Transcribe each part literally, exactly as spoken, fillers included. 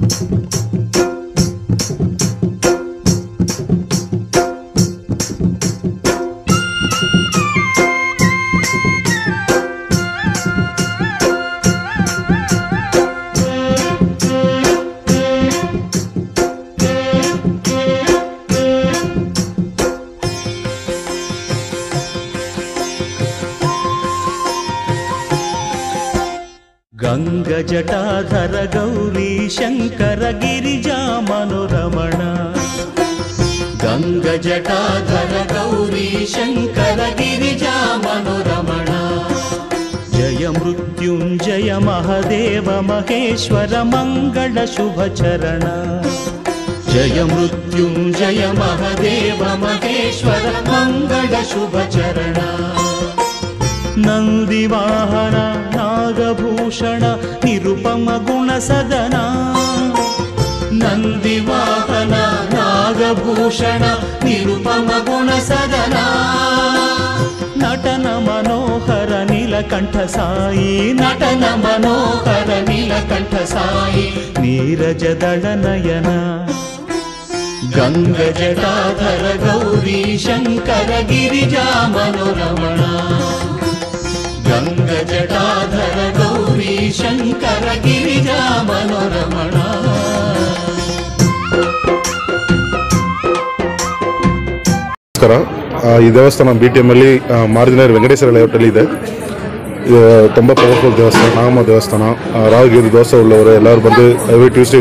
गंगजटाधर गौरी शंकर गिरिजा मनोरमण गंगजटाधर गौरी शंकर गिरिजा मनोरमण जय मृत्युंजय महादेव महेश्वर मंगल शुभ चरण जय मृत्युंजय महादेव महेश्वर मंगल शुभ चरण नंदिवाहन नागभूषण निरुपम गुण सदना नंदिवाहन नागभूषण निरुपम गुण सदना नटन मनोहर नीलकंठ साई नटन मनोहर नीलकंठ साई नीरजदल नयन गंगजटाधर गौरी शंकर गिरिजा मनोरमण गंगजटाधर गौरी शंकर गिरिजा मनोरमण ನಮಸ್ಕಾರ. ಈ ದೇವಸ್ಥಾನ ಬಿ ಟಿ ಎಮ್ ಅಲ್ಲಿ ಮಾರ್ಜಿನರ್ ವೆಂಕಟೇಶ್ವರ ಲೇಔಟಲ್ಲಿ ಇದೆ. ಇದು ತುಂಬ ಪವರ್ಫುಲ್ ದೇವಸ್ಥಾನ, ನಾಗಮ್ಮ ದೇವಸ್ಥಾನ. ರಾಹುಗಿರಿ ದೋಸೆ ಉಳ್ಳವರು ಎಲ್ಲರೂ ಬಂದು ಎವ್ರಿ ಟ್ಯೂಸ್ಡೇ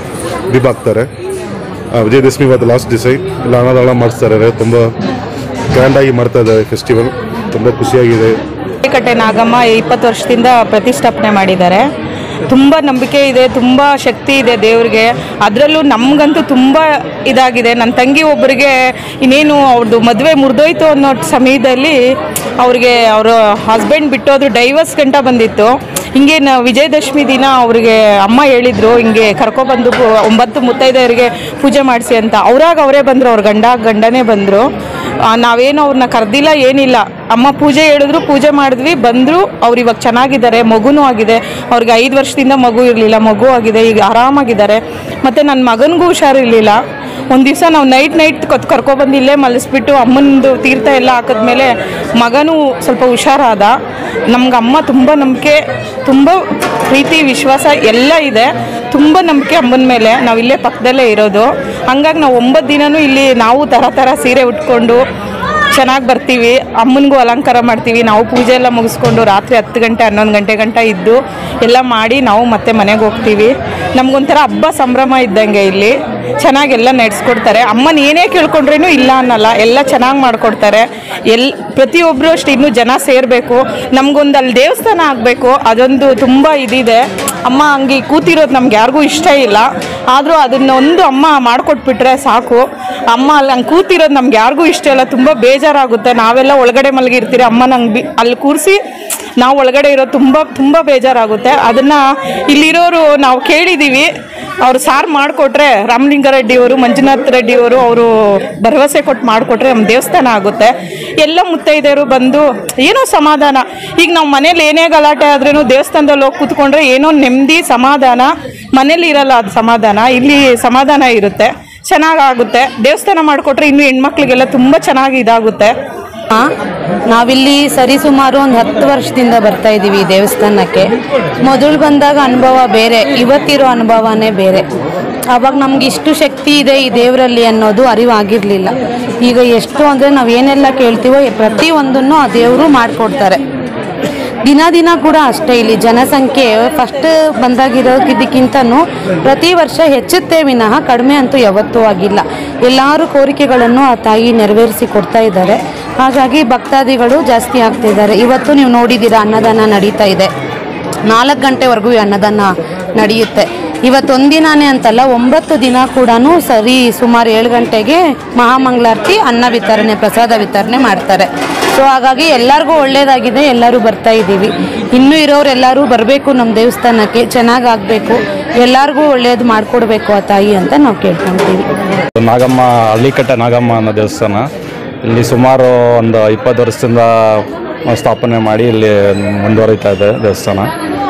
ದೀಪ ಹಾಕ್ತಾರೆ. ವಿಜಯದಶಮಿ ಇವತ್ತು ಲಾಸ್ಟ್ ದಿವಸ ಇಲ್ಲ ಅನ್ನದಾನ ಮಾಡಿಸ್ತಾರೆ. ತುಂಬ ಗ್ರ್ಯಾಂಡಾಗಿ ಮಾಡ್ತಾ ಇದ್ದಾರೆ ಫೆಸ್ಟಿವಲ್. ತುಂಬ ಖುಷಿಯಾಗಿದೆ. ಕಟ್ಟೆ ನಾಗಮ್ಮ ಇಪ್ಪತ್ತು ವರ್ಷದಿಂದ ಪ್ರತಿಷ್ಠಾಪನೆ ಮಾಡಿದ್ದಾರೆ. ತುಂಬ ನಂಬಿಕೆ ಇದೆ, ತುಂಬ ಶಕ್ತಿ ಇದೆ ದೇವ್ರಿಗೆ. ಅದರಲ್ಲೂ ನಮಗಂತೂ ತುಂಬ ಇದಾಗಿದೆ. ನನ್ನ ತಂಗಿ ಒಬ್ಬರಿಗೆ ಇನ್ನೇನು ಅವ್ರದ್ದು ಮದುವೆ ಮುರಿದೋಯ್ತು ಅನ್ನೋ ಸಮಯದಲ್ಲಿ ಅವ್ರಿಗೆ ಅವರ ಹಸ್ಬೆಂಡ್ ಬಿಟ್ಟೋದ್ರು, ಡೈವರ್ಸ್ ಗಂಟ ಬಂದಿತ್ತು. ಹಿಂಗೆ ನಾ ವಿಜಯದಶಮಿ ದಿನ ಅವ್ರಿಗೆ ಅಮ್ಮ ಹೇಳಿದರು ಹಿಂಗೆ ಕರ್ಕೊಬಂದು ಒಂಬತ್ತು ಮುತ್ತೈದೆಯರಿಗೆ ಪೂಜೆ ಮಾಡಿಸಿ ಅಂತ. ಅವ್ರಾಗ ಅವರೇ ಬಂದರು, ಅವ್ರ ಗಂಡ ಗಂಡನೇ ಬಂದರು. ನಾವೇನು ಅವ್ರನ್ನ ಕರೆದಿಲ್ಲ, ಏನಿಲ್ಲ. ಅಮ್ಮ ಪೂಜೆ ಹೇಳಿದ್ರು, ಪೂಜೆ ಮಾಡಿದ್ವಿ, ಬಂದರು. ಅವ್ರು ಇವಾಗ ಚೆನ್ನಾಗಿದ್ದಾರೆ, ಮಗುನೂ ಆಗಿದೆ. ಅವ್ರಿಗೆ ಐದು ವರ್ಷದಿಂದ ಮಗು ಇರಲಿಲ್ಲ, ಮಗು ಆಗಿದೆ, ಈಗ ಆರಾಮಾಗಿದ್ದಾರೆ. ಮತ್ತು ನನ್ನ ಮಗನಿಗೂ ಹುಷಾರಿರಲಿಲ್ಲ. ಒಂದು ದಿವಸ ನಾವು ನೈಟ್ ನೈಟ್ ಕೊತ್ ಕರ್ಕೊಬಂದು ಇಲ್ಲೇ ಮಲಗಿಸ್ಬಿಟ್ಟು ಅಮ್ಮನದು ತೀರ್ಥ ಎಲ್ಲ ಹಾಕಿದ್ಮೇಲೆ ಮಗನೂ ಸ್ವಲ್ಪ ಹುಷಾರಾದ. ನಮ್ಗೆ ಅಮ್ಮ ತುಂಬ ನಂಬಿಕೆ, ತುಂಬ ಪ್ರೀತಿ, ವಿಶ್ವಾಸ ಎಲ್ಲ ಇದೆ. ತುಂಬ ನಂಬಿಕೆ ಅಮ್ಮನ ಮೇಲೆ. ನಾವು ಇಲ್ಲೇ ಪಕ್ಕದಲ್ಲೇ ಇರೋದು. ಹಂಗಾಗಿ ನಾವು ಒಂಬತ್ತು ದಿನವೂ ಇಲ್ಲಿ ನಾವು ಥರ ಥರ ಸೀರೆ ಉಟ್ಕೊಂಡು ಚೆನ್ನಾಗಿ ಬರ್ತೀವಿ. ಅಮ್ಮನಿಗೂ ಅಲಂಕಾರ ಮಾಡ್ತೀವಿ. ನಾವು ಪೂಜೆ ಎಲ್ಲ ಮುಗಿಸ್ಕೊಂಡು ರಾತ್ರಿ ಹತ್ತು ಗಂಟೆ ಹನ್ನೊಂದು ಗಂಟೆ ಗಂಟ ಇದ್ದು ಎಲ್ಲ ಮಾಡಿ ನಾವು ಮತ್ತೆ ಮನೆಗೆ ಹೋಗ್ತೀವಿ. ನಮಗೊಂಥರ ಹಬ್ಬ ಸಂಭ್ರಮ ಇದ್ದಂಗೆ ಇಲ್ಲಿ ಚೆನ್ನಾಗೆಲ್ಲ ನಡೆಸ್ಕೊಡ್ತಾರೆ. ಅಮ್ಮನ ಏನೇ ಕೇಳ್ಕೊಂಡ್ರೇನು ಇಲ್ಲ ಅನ್ನಲ್ಲ, ಎಲ್ಲ ಚೆನ್ನಾಗಿ ಮಾಡಿಕೊಡ್ತಾರೆ. ಎಲ್ಲಿ ಪ್ರತಿಯೊಬ್ಬರು ಅಷ್ಟು ಇನ್ನೂ ಜನ ಸೇರಬೇಕು. ನಮಗೊಂದು ಅಲ್ಲಿ ದೇವಸ್ಥಾನ ಆಗಬೇಕು, ಅದೊಂದು ತುಂಬ ಇದಿದೆ. ಅಮ್ಮ ಹಂಗೆ ಕೂತಿರೋದು ನಮ್ಗೆ ಯಾರಿಗೂ ಇಷ್ಟ ಇಲ್ಲ. ಆದರೂ ಅದನ್ನೊಂದು ಅಮ್ಮ ಮಾಡಿಕೊಟ್ಬಿಟ್ರೆ ಸಾಕು. ಅಮ್ಮ ಅಲ್ಲಿ ಹಂಗೆ ಕೂತಿರೋದು ನಮ್ಗೆ ಯಾರಿಗೂ ಇಷ್ಟ ಇಲ್ಲ, ತುಂಬ ಬೇಜಾರಾಗುತ್ತೆ. ನಾವೆಲ್ಲ ಒಳಗಡೆ ಮಲಗಿರ್ತೀರಿ, ಅಮ್ಮ ನಂಗೆ ಬಿ ಅಲ್ಲಿ ಕೂರಿಸಿ ನಾವು ಒಳಗಡೆ ಇರೋದು ತುಂಬ ತುಂಬ ಬೇಜಾರಾಗುತ್ತೆ. ಅದನ್ನು ಇಲ್ಲಿರೋರು ನಾವು ಕೇಳಿದ್ದೀವಿ, ಅವರು ಸಾರು ಮಾಡಿಕೊಟ್ರೆ ರಾಮಲಿಂಗಾರೆಡ್ಡಿಯವರು, ಮಂಜುನಾಥ್ ರೆಡ್ಡಿಯವರು ಅವರು ಭರವಸೆ ಕೊಟ್ಟು ಮಾಡಿಕೊಟ್ರೆ ನಮ್ಮ ದೇವಸ್ಥಾನ ಆಗುತ್ತೆ. ಎಲ್ಲ ಮುತ್ತೈದೆಯರು ಬಂದು ಏನೋ ಸಮಾಧಾನ. ಈಗ ನಾವು ಮನೇಲಿ ಏನೇ ಗಲಾಟೆ ಆದ್ರೂ ದೇವಸ್ಥಾನದಲ್ಲಿ ಹೋಗಿ ಕೂತ್ಕೊಂಡ್ರೆ ಏನೋ ನೆಮ್ಮದಿ, ಸಮಾಧಾನ. ಮನೇಲಿ ಇರಲ್ಲ ಅದು ಸಮಾಧಾನ, ಇಲ್ಲಿ ಸಮಾಧಾನ ಇರುತ್ತೆ, ಚೆನ್ನಾಗಾಗುತ್ತೆ. ದೇವಸ್ಥಾನ ಮಾಡಿಕೊಟ್ರೆ ಇನ್ನೂ ಹೆಣ್ಮಕ್ಳಿಗೆಲ್ಲ ತುಂಬ ಚೆನ್ನಾಗಿ ಇದಾಗುತ್ತೆ. ನಾವಿಲ್ಲಿ ಸರಿಸುಮಾರು ಒಂದು ಹತ್ತು ವರ್ಷದಿಂದ ಬರ್ತಾ ಇದ್ದೀವಿ ಈ ದೇವಸ್ಥಾನಕ್ಕೆ. ಮೊದಲು ಬಂದಾಗ ಅನುಭವ ಬೇರೆ, ಇವತ್ತಿರೋ ಅನುಭವನೇ ಬೇರೆ. ಆವಾಗ ನಮ್ಗೆ ಇಷ್ಟು ಶಕ್ತಿ ಇದೆ ಈ ದೇವರಲ್ಲಿ ಅನ್ನೋದು ಅರಿವಾಗಿರಲಿಲ್ಲ. ಈಗ ಎಷ್ಟು ಅಂದರೆ ನಾವು ಏನೆಲ್ಲ ಕೇಳ್ತೀವೋ ಪ್ರತಿಯೊಂದನ್ನು ಆ ದೇವರು ಮಾಡಿಕೊಡ್ತಾರೆ. ದಿನ ದಿನ ಕೂಡ ಅಷ್ಟೇ. ಇಲ್ಲಿ ಜನಸಂಖ್ಯೆ ಫಸ್ಟ್ ಬಂದಾಗಿರೋದಕ್ಕಿಂತನೂ ಪ್ರತಿ ವರ್ಷ ಹೆಚ್ಚುತ್ತೆ ವಿನಃ ಕಡಿಮೆ ಅಂತೂ ಯಾವತ್ತೂ ಆಗಿಲ್ಲ. ಎಲ್ಲರೂ ಕೋರಿಕೆಗಳನ್ನು ಆ ತಾಯಿ ನೆರವೇರಿಸಿ ಕೊಡ್ತಾ ಇದ್ದಾರೆ. ಹಾಗಾಗಿ ಭಕ್ತಾದಿಗಳು ಜಾಸ್ತಿ ಆಗ್ತಿದ್ದಾರೆ. ಇವತ್ತು ನೀವು ನೋಡಿದ್ದೀರಾ ಅನ್ನದಾನ ನಡೀತಾ ಇದೆ. ನಾಲ್ಕು ಗಂಟೆವರೆಗೂ ಈ ಅನ್ನದಾನ ನಡೆಯುತ್ತೆ. ಇವತ್ತೊಂದಿನಾನೇ ಅಂತಲ್ಲ, ಒಂಬತ್ತು ದಿನ ಕೂಡ ಸರಿ ಸುಮಾರು ಏಳು ಗಂಟೆಗೆ ಮಹಾಮಂಗಳಾರತಿ, ಅನ್ನ ವಿತರಣೆ, ಪ್ರಸಾದ ವಿತರಣೆ ಮಾಡ್ತಾರೆ. ಸೊ ಹಾಗಾಗಿ ಎಲ್ಲರಿಗೂ ಒಳ್ಳೆಯದಾಗಿದೆ, ಎಲ್ಲರೂ ಬರ್ತಾ ಇದ್ದೀವಿ. ಇನ್ನೂ ಇರೋರೆಲ್ಲರೂ ಬರಬೇಕು ನಮ್ಮ ದೇವಸ್ಥಾನಕ್ಕೆ, ಚೆನ್ನಾಗಾಗಬೇಕು, ಎಲ್ಲರಿಗೂ ಒಳ್ಳೆಯದು ಮಾಡಿಕೊಡ್ಬೇಕು ಆ ತಾಯಿ ಅಂತ ನಾವು ಕೇಳ್ಕೊಳ್ತೀವಿ. ನಾಗಮ್ಮ, ಹಳ್ಳಿಕಟ್ಟೆ ನಾಗಮ್ಮ ಅನ್ನೋ ದೇವಸ್ಥಾನ ಇಲ್ಲಿ ಸುಮಾರು ಒಂದು ಇಪ್ಪತ್ತು ವರ್ಷದಿಂದ ಸ್ಥಾಪನೆ ಮಾಡಿ ಇಲ್ಲಿ ಮುಂದುವರಿತಾ ಇದೆ ದೇವಸ್ಥಾನ.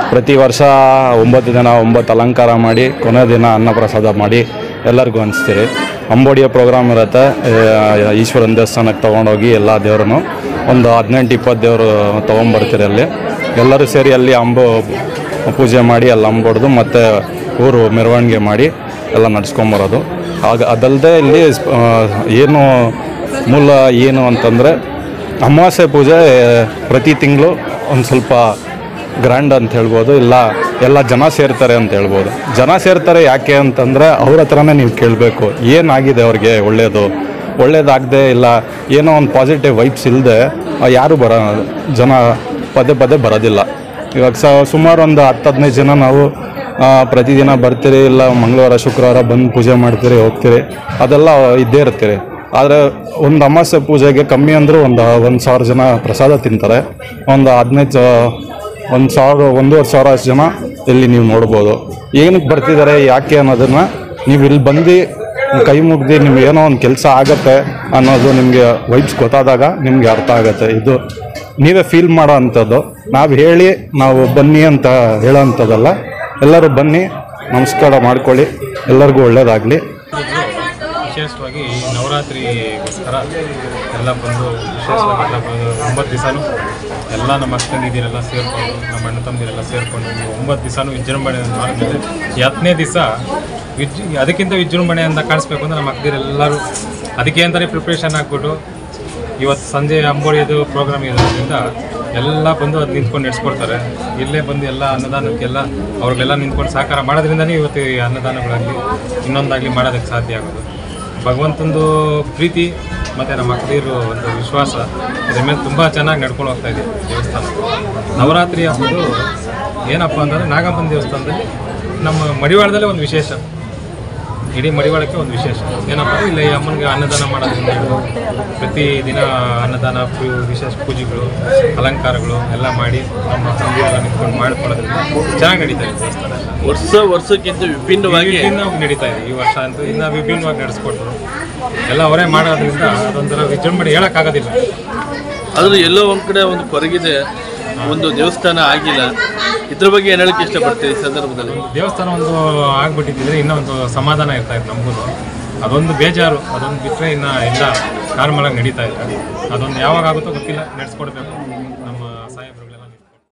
ಪ್ರತಿ ವರ್ಷ ಒಂಬತ್ತು ದಿನ ಒಂಬತ್ತು ಅಲಂಕಾರ ಮಾಡಿ ಕೊನೆ ದಿನ ಅನ್ನಪ್ರಸಾದ ಮಾಡಿ ಎಲ್ಲರಿಗೂ ಹಂಚ್ತೀರಿ. ಅಂಬೋಡಿಯ ಪ್ರೋಗ್ರಾಮ್ ಇರುತ್ತೆ. ಈಶ್ವರನ ದೇವಸ್ಥಾನಕ್ಕೆ ತೊಗೊಂಡೋಗಿ ಎಲ್ಲ ದೇವ್ರನ್ನು ಒಂದು ಹದಿನೆಂಟು ಇಪ್ಪತ್ತು ದೇವರು ತೊಗೊಂಬರ್ತೀರಿ. ಅಲ್ಲಿ ಎಲ್ಲರೂ ಸೇರಿ ಅಲ್ಲಿ ಅಂಬು ಪೂಜೆ ಮಾಡಿ ಅಲ್ಲಿ ಅಂಬೊಡ್ದು ಮತ್ತು ಊರು ಮೆರವಣಿಗೆ ಮಾಡಿ ಎಲ್ಲ ನಡ್ಸ್ಕೊಂಬರೋದು. ಆಗ ಅದಲ್ಲದೆ ಇಲ್ಲಿ ಏನು ಮೂಲ ಏನು ಅಂತಂದರೆ ಅಮಾವಾಸ್ಯೆ ಪೂಜೆ ಪ್ರತಿ ತಿಂಗಳು ಒಂದು ಸ್ವಲ್ಪ ಗ್ರ್ಯಾಂಡ್ ಅಂತ ಹೇಳ್ಬೋದು. ಇಲ್ಲ ಎಲ್ಲ ಜನ ಸೇರ್ತಾರೆ ಅಂತ ಹೇಳ್ಬೋದು. ಜನ ಸೇರ್ತಾರೆ ಯಾಕೆ ಅಂತಂದರೆ ಅವ್ರ ಹತ್ರನೇ ನೀವು ಕೇಳಬೇಕು ಏನಾಗಿದೆ ಅವ್ರಿಗೆ ಒಳ್ಳೆಯದು, ಒಳ್ಳೇದಾಗದೆ ಇಲ್ಲ ಏನೋ ಒಂದು ಪಾಸಿಟಿವ್ ವೈಬ್ಸ್ ಇಲ್ಲದೆ ಯಾರೂ ಬರ ಜನ ಪದೇ ಪದೇ ಬರೋದಿಲ್ಲ. ಇವಾಗ ಸ ಸುಮಾರು ಒಂದು ಹತ್ತು ಹದಿನೈದು ಜನ ನಾವು ಪ್ರತಿದಿನ ಬರ್ತೀರಿ, ಇಲ್ಲ ಮಂಗಳವಾರ ಶುಕ್ರವಾರ ಬಂದು ಪೂಜೆ ಮಾಡ್ತೀರಿ ಹೋಗ್ತೀರಿ, ಅದೆಲ್ಲ ಇದ್ದೇ ಇರ್ತೀರಿ. ಆದರೆ ಒಂದು ಅಮಾವಾಸ್ಯೆ ಪೂಜೆಗೆ ಕಮ್ಮಿ ಅಂದರೂ ಒಂದು ಒಂದು ಸಾವಿರ ಜನ ಪ್ರಸಾದ ತಿಂತಾರೆ. ಒಂದು ಹದಿನೈದು ಒಂದು ಸಾವಿರ ಒಂದೂವರೆ ಸಾವಿರ ಅಷ್ಟು ಜನ ಇಲ್ಲಿ ನೀವು ನೋಡ್ಬೋದು. ಏನಕ್ಕೆ ಬರ್ತಿದ್ದಾರೆ ಯಾಕೆ ಅನ್ನೋದನ್ನು ನೀವು ಇಲ್ಲಿ ಬಂದು ಕೈ ಮುಗ್ದು ನಿಮ್ಗೆ ಏನೋ ಒಂದು ಕೆಲಸ ಆಗತ್ತೆ ಅನ್ನೋದು ನಿಮಗೆ ವೈಬ್ಸ್ ಗೊತ್ತಾದಾಗ ನಿಮಗೆ ಅರ್ಥ ಆಗುತ್ತೆ. ಇದು ನೀವೇ ಫೀಲ್ ಮಾಡೋ ಅಂಥದ್ದು. ನಾವು ಹೇಳಿ ನಾವು ಬನ್ನಿ ಅಂತ ಹೇಳೋ ಅಂಥದ್ದಲ್ಲ. ಎಲ್ಲರೂ ಬನ್ನಿ, ನಮಸ್ಕಾರ ಮಾಡ್ಕೊಳ್ಳಿ, ಎಲ್ಲರಿಗೂ ಒಳ್ಳೆಯದಾಗಲಿ. ವಿಶೇಷವಾಗಿ ನವರಾತ್ರಿಗೋಸ್ಕರ ಎಲ್ಲ ಬಂದು ವಿಶೇಷವಾಗಿ ಎಲ್ಲ ಬಂದು ಒಂಬತ್ತು ದಿವಸನೂ ಎಲ್ಲ ನಮ್ಮ ಅಕ್ಕ ತಂದಿದ್ದೀರೆಲ್ಲ ಸೇರಿಕೊಂಡು ನಮ್ಮ ಅಣ್ಣ ತಮ್ಮದಿರೆಲ್ಲ ಸೇರಿಕೊಂಡು ಒಂಬತ್ತು ದಿವಸನೂ ವಿಜೃಂಭಣೆ ಮಾಡಿದ್ಮೇಲೆ ಈ ಹತ್ತನೇ ದಿವಸ ವಿಜ್ ಅದಕ್ಕಿಂತ ವಿಜೃಂಭಣೆಯಿಂದ ಕಾಣಿಸ್ಬೇಕು ಅಂದರೆ ನಮ್ಮ ಅಕ್ಕದಿರೆಲ್ಲರೂ ಅದಕ್ಕೆ ಅಂತಲೇ ಪ್ರಿಪ್ರೇಷನ್ ಆಗಿಬಿಟ್ಟು ಇವತ್ತು ಸಂಜೆ ಅಂಬೋಡಿಯದು ಪ್ರೋಗ್ರಾಮ್ ಇರೋದ್ರಿಂದ ಎಲ್ಲ ಬಂದು ಅದು ನಿಂತ್ಕೊಂಡು ನಡೆಸ್ಕೊಡ್ತಾರೆ. ಇಲ್ಲೇ ಬಂದು ಎಲ್ಲ ಅನ್ನದಾನಕ್ಕೆಲ್ಲ ಅವ್ರಿಗೆಲ್ಲ ನಿಂತ್ಕೊಂಡು ಸಹಕಾರ ಮಾಡೋದ್ರಿಂದನೇ ಇವತ್ತು ಈ ಅನ್ನದಾನಗಳಾಗಲಿ ಇನ್ನೊಂದಾಗಲಿ ಮಾಡೋದಕ್ಕೆ ಸಾಧ್ಯ ಆಗೋದು. ಭಗವಂತಂದು ಪ್ರೀತಿ ಮತ್ತು ನಮ್ಮ ಅಕ್ಕದಿರು ಒಂದು ವಿಶ್ವಾಸ ಇದ್ರ ಮೇಲೆ ತುಂಬ ಚೆನ್ನಾಗಿ ನಡ್ಕೊಂಡು ಹೋಗ್ತಾ ಇದೆ ದೇವಸ್ಥಾನ. ನವರಾತ್ರಿ ಹಬ್ಬದು ಏನಪ್ಪ ಅಂತಂದರೆ ನಾಗಮ್ಮನ ದೇವಸ್ಥಾನದಲ್ಲಿ ನಮ್ಮ ಮಡಿವಾಳದಲ್ಲೇ ಒಂದು ವಿಶೇಷ, ಇಡೀ ಮಡಿವಾಳಕ್ಕೆ ಒಂದು ವಿಶೇಷ ಏನಪ್ಪ ಅಂದರೆ ಇಲ್ಲಿ ಅಮ್ಮನಿಗೆ ಅನ್ನದಾನ ಮಾಡೋದ್ರಿಂದ ಹಿಡಿದು ಪ್ರತಿದಿನ ಅನ್ನದಾನ ಪೂ ವಿಶೇಷ ಪೂಜೆಗಳು ಅಲಂಕಾರಗಳು ಎಲ್ಲ ಮಾಡಿ ನಮ್ಮ ತಂದೆಯೆಲ್ಲ ನಿಂತ್ಕೊಂಡು ಮಾಡಿಕೊಳ್ಳೋದ್ರಿಂದ ಚೆನ್ನಾಗಿ ನಡೀತಾ ಇದೆ ದೇವಸ್ಥಾನ. ವರ್ಷ ವರ್ಷಕ್ಕಿಂತ ವಿಭಿನ್ನವಾಗಿ ವಿಭಿನ್ನವಾಗಿ ನಡೀತಾ ಇದೆ. ಈ ವರ್ಷ ಅಂತೂ ಇನ್ನೂ ವಿಭಿನ್ನವಾಗಿ ನಡೆಸ್ಕೊಟ್ರು ಎಲ್ಲ ಅವರೇ ಮಾಡೋದ್ರಿಂದ ಅದೊಂಥರ ವಿಜೃಂಭಣೆ ಹೇಳೋಕ್ಕಾಗೋದಿಲ್ಲ. ಆದರೂ ಎಲ್ಲೋ ಒಂದು ಕಡೆ ಒಂದು ಕೊರಗಿದೆ, ಒಂದು ದೇವಸ್ಥಾನ ಆಗಿಲ್ಲ. ಇದ್ರ ಬಗ್ಗೆ ಏನು ಹೇಳಕ್ಕೆ ಇಷ್ಟಪಡ್ತೀವಿ ಈ ಸಂದರ್ಭದಲ್ಲಿ? ದೇವಸ್ಥಾನ ಒಂದು ಆಗ್ಬಿಟ್ಟಿದ್ರೆ ಇನ್ನೂ ಒಂದು ಸಮಾಧಾನ ಇರ್ತಾ ಇತ್ತು ನಮಗೂ. ಅದೊಂದು ಬೇಜಾರು, ಅದೊಂದು ಬಿಟ್ಟರೆ ಇನ್ನು ಎಲ್ಲ ನಾರ್ಮಲಾಗಿ ನಡೀತಾ ಇದೆ. ಅದೊಂದು ಯಾವಾಗ ಆಗುತ್ತೋ ಗೊತ್ತಿಲ್ಲ, ನಡೆಸ್ಕೊಡ್ಬೇಕು.